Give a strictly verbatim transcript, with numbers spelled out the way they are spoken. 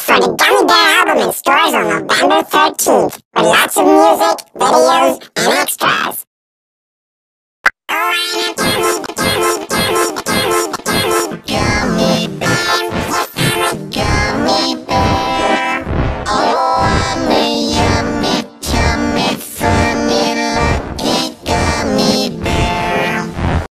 for the Gummy Bear album in stores on November thirteenth, with lots of music, videos,